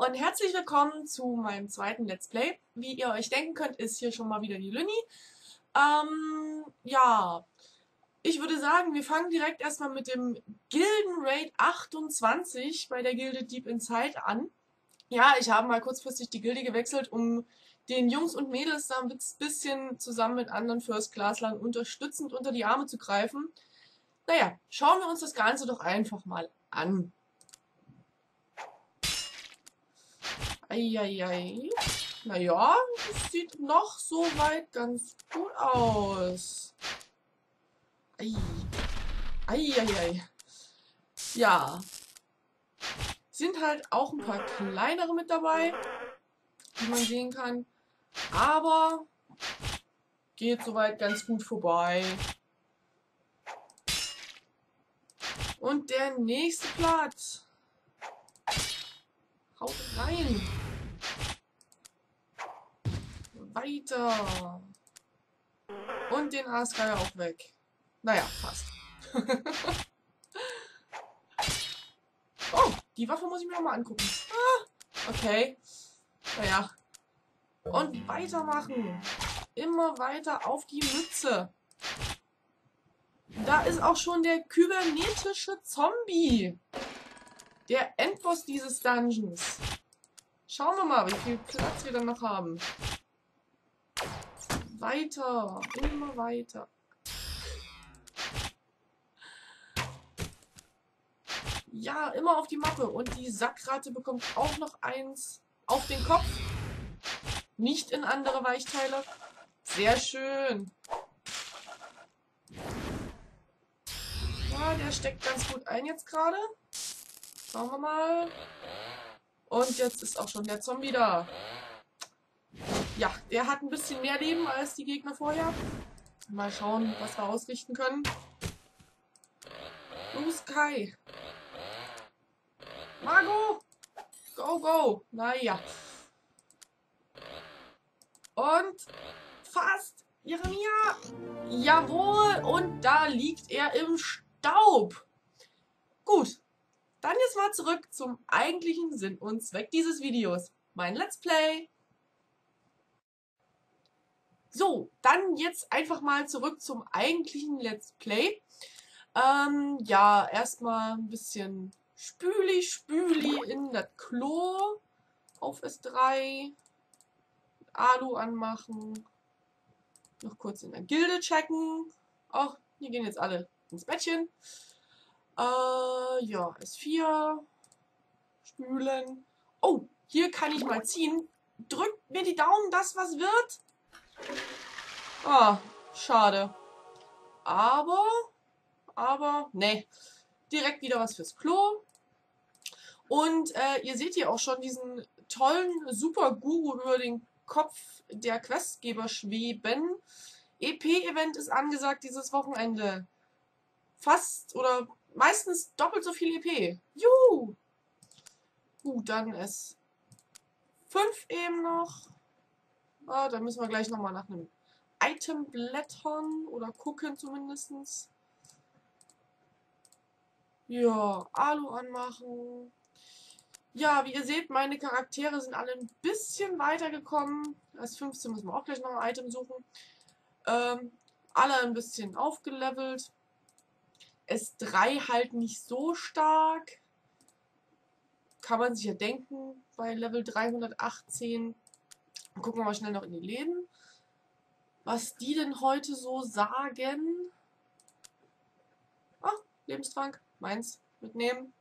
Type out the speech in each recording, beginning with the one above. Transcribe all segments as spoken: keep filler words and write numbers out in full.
Hallo und herzlich willkommen zu meinem zweiten Let's Play. Wie ihr euch denken könnt, ist hier schon mal wieder die Lynni. Ähm, ja, ich würde sagen, wir fangen direkt erstmal mit dem Gilden-Raid achtundzwanzig bei der Gilde Deep Inside an. Ja, ich habe mal kurzfristig die Gilde gewechselt, um den Jungs und Mädels da ein bisschen zusammen mit anderen First-Classlern unterstützend unter die Arme zu greifen. Naja, schauen wir uns das Ganze doch einfach mal an. Eieiei. Naja, das sieht noch soweit ganz gut aus. Ei. Eieiei. Ja. Sind halt auch ein paar kleinere mit dabei, wie man sehen kann. Aber geht soweit ganz gut vorbei. Und der nächste Platz. Haut rein. Weiter. Und den Aasgeier auch weg. Naja, fast. Oh, die Waffe muss ich mir nochmal angucken. Ah, okay. Naja. Und weitermachen. Immer weiter auf die Mütze. Da ist auch schon der kybernetische Zombie. Der Endboss dieses Dungeons. Schauen wir mal, wie viel Platz wir dann noch haben. Weiter. Immer weiter. Ja, immer auf die Mappe. Und die Sackratte bekommt auch noch eins auf den Kopf. Nicht in andere Weichteile. Sehr schön. Ja, der steckt ganz gut ein jetzt gerade. Schauen wir mal. Und jetzt ist auch schon der Zombie da. Ja, der hat ein bisschen mehr Leben als die Gegner vorher. Mal schauen, was wir ausrichten können. Los, Kai. Margot! Go, go! Naja. Und fast. Jeremia! Jawohl! Und da liegt er im Staub. Gut. Dann jetzt mal zurück zum eigentlichen Sinn und Zweck dieses Videos. Mein Let's Play. So, dann jetzt einfach mal zurück zum eigentlichen Let's Play. Ähm, ja, erstmal ein bisschen Spüli, Spüli in das Klo. Auf S drei. Alu anmachen. Noch kurz in der Gilde checken. Ach, hier gehen jetzt alle ins Bettchen. Äh, ja, S vier. Spülen. Oh, hier kann ich mal ziehen. Drückt mir die Daumen, dass was wird. Ah, schade. Aber, aber, ne. Direkt wieder was fürs Klo. Und äh, ihr seht hier auch schon diesen tollen Super-Guru über den Kopf der Questgeber schweben. E P-Event ist angesagt dieses Wochenende. Fast oder meistens doppelt so viel E P. Juhu! Gut, dann S fünf eben noch. Ah, da müssen wir gleich nochmal nach einem Item blättern oder gucken zumindest. Ja, Alu anmachen. Ja, wie ihr seht, meine Charaktere sind alle ein bisschen weitergekommen. Als fünfzehn müssen wir auch gleich noch ein Item suchen. Ähm, alle ein bisschen aufgelevelt. S drei halt nicht so stark. Kann man sich ja denken, bei Level dreihundertachtzehn. Gucken wir mal schnell noch in die Läden. Was die denn heute so sagen. Ah, Lebenstrank. Meins. Mitnehmen.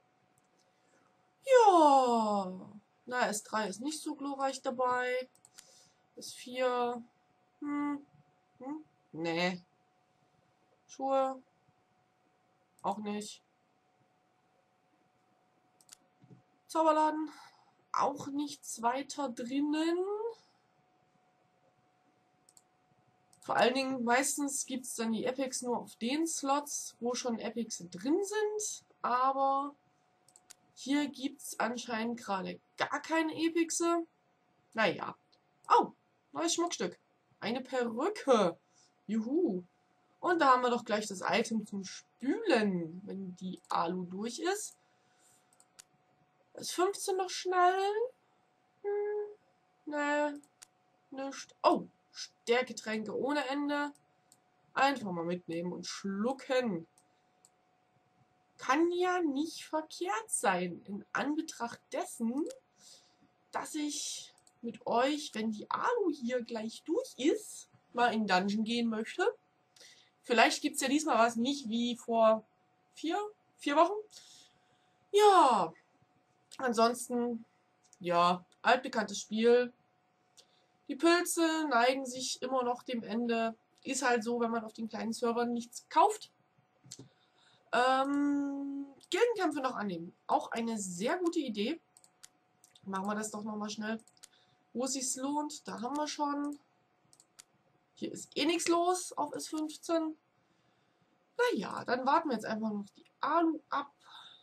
Ja. Na, S drei ist nicht so glorreich dabei. S vier. Hm. Hm. Nee. Schuhe. Auch nicht. Zauberladen. Auch nichts weiter drinnen. Vor allen Dingen, meistens gibt es dann die Epics nur auf den Slots, wo schon Epics drin sind. Aber hier gibt es anscheinend gerade gar keine Epics. Naja. Oh, neues Schmuckstück. Eine Perücke. Juhu. Und da haben wir doch gleich das Item zum Spülen, wenn die Alu durch ist. Ist fünfzehn noch schnell? Ne, nicht. Oh, Stärketränke ohne Ende. Einfach mal mitnehmen und schlucken. Kann ja nicht verkehrt sein, in Anbetracht dessen, dass ich mit euch, wenn die Alu hier gleich durch ist, mal in den Dungeon gehen möchte. Vielleicht gibt es ja diesmal was nicht wie vor vier, vier Wochen. Ja, ansonsten, ja, altbekanntes Spiel. Die Pilze neigen sich immer noch dem Ende. Ist halt so, wenn man auf den kleinen Servern nichts kauft. Ähm, Gildenkämpfe noch annehmen. Auch eine sehr gute Idee. Machen wir das doch nochmal schnell. Wo es sich lohnt, da haben wir schon. Hier ist eh nichts los auf S fünfzehn. Naja, dann warten wir jetzt einfach noch die Alu ab.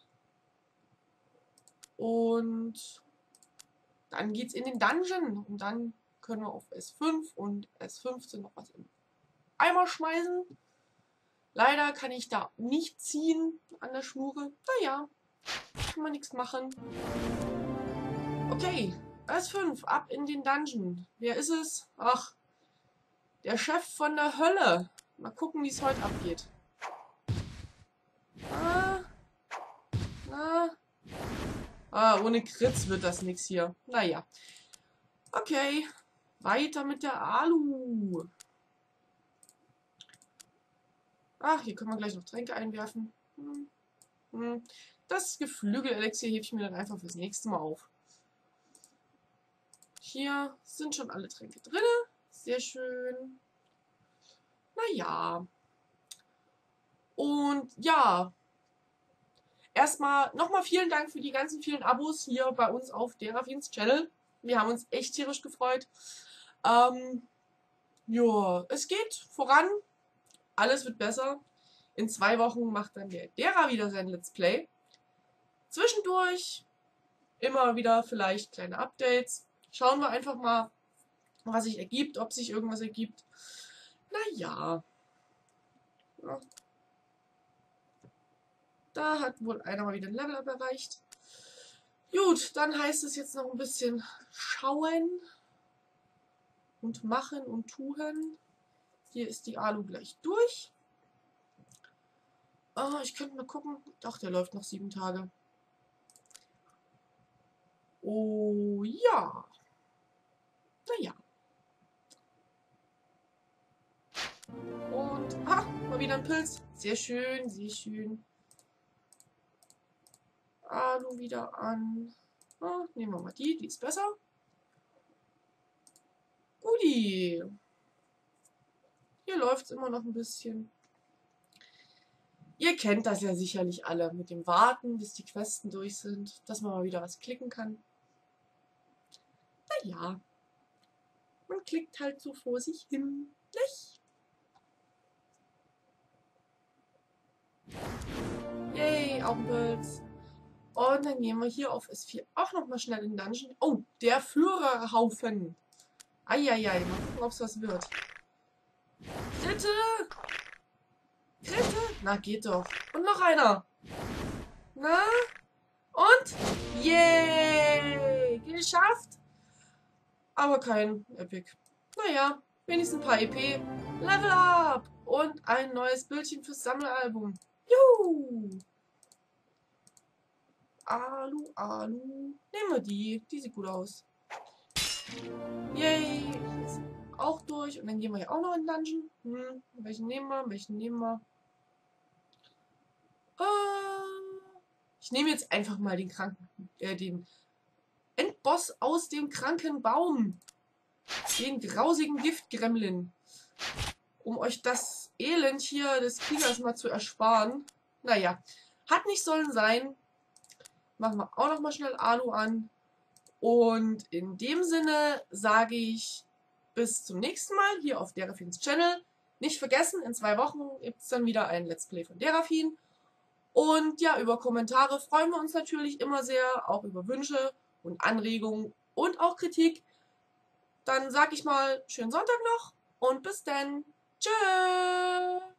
Und dann geht's in den Dungeon. Und dann können wir auf S fünf und S fünfzehn noch was im Eimer schmeißen. Leider kann ich da nicht ziehen an der Schnur. Naja, kann man nichts machen. Okay, S fünf, ab in den Dungeon. Wer ist es? Ach, der Chef von der Hölle. Mal gucken, wie es heute abgeht. Ah, na. Ah, ohne Kritz wird das nichts hier. Naja. Okay, weiter mit der Alu. Ach, hier können wir gleich noch Tränke einwerfen. Hm. Hm. Das Geflügelelixier hebe ich mir dann einfach fürs nächste Mal auf. Hier sind schon alle Tränke drin. Sehr schön. Naja. Und ja. Erstmal nochmal vielen Dank für die ganzen vielen Abos hier bei uns auf Derafins Channel. Wir haben uns echt tierisch gefreut. Ähm, ja, es geht voran. Alles wird besser. In zwei Wochen macht dann der Dera wieder sein Let's Play. Zwischendurch immer wieder vielleicht kleine Updates. Schauen wir einfach mal, was sich ergibt, ob sich irgendwas ergibt. Naja. Ja. Da hat wohl einer mal wieder ein Level-Up erreicht. Gut, dann heißt es jetzt noch ein bisschen schauen und machen und tun. Hier ist die Alu gleich durch. Oh, ich könnte mal gucken. Doch, der läuft noch sieben Tage. Oh ja. Naja. Und, ah, mal wieder ein Pilz. Sehr schön, sehr schön. Alu wieder an. Ah, nehmen wir mal die, die ist besser. Guti. Hier läuft es immer noch ein bisschen. Ihr kennt das ja sicherlich alle mit dem Warten, bis die Questen durch sind, dass man mal wieder was klicken kann. Naja, man klickt halt so vor sich hin, nicht? Yay, auch ein Pilz. Und dann gehen wir hier auf S vier auch nochmal schnell in den Dungeon. Oh, der Führerhaufen. Eieiei, mal gucken, ob es was wird. Dritte! Dritte! Na, geht doch. Und noch einer. Na? Und? Yay! Geschafft! Aber kein Epic. Naja, wenigstens ein paar E P. Level up! Und ein neues Bildchen fürs Sammelalbum. Juhu! Alu, Alu. Nehmen wir die. Die sieht gut aus. Yay! Hier ist auch durch. Und dann gehen wir ja auch noch in den Dungeon. Hm, welchen nehmen wir? Welchen nehmen wir? Äh, ich nehme jetzt einfach mal den kranken, äh, den Endboss aus dem kranken Baum. Den grausigen Giftgremlin. Um euch das Elend hier des Kriegers mal zu ersparen. Naja, hat nicht sollen sein. Machen wir auch noch mal schnell Alu an. Und in dem Sinne sage ich bis zum nächsten Mal hier auf Derafins Channel. Nicht vergessen, in zwei Wochen gibt es dann wieder ein Let's Play von Derafin. Und ja, über Kommentare freuen wir uns natürlich immer sehr, auch über Wünsche und Anregungen und auch Kritik. Dann sage ich mal, schönen Sonntag noch und bis dann. Tschüss!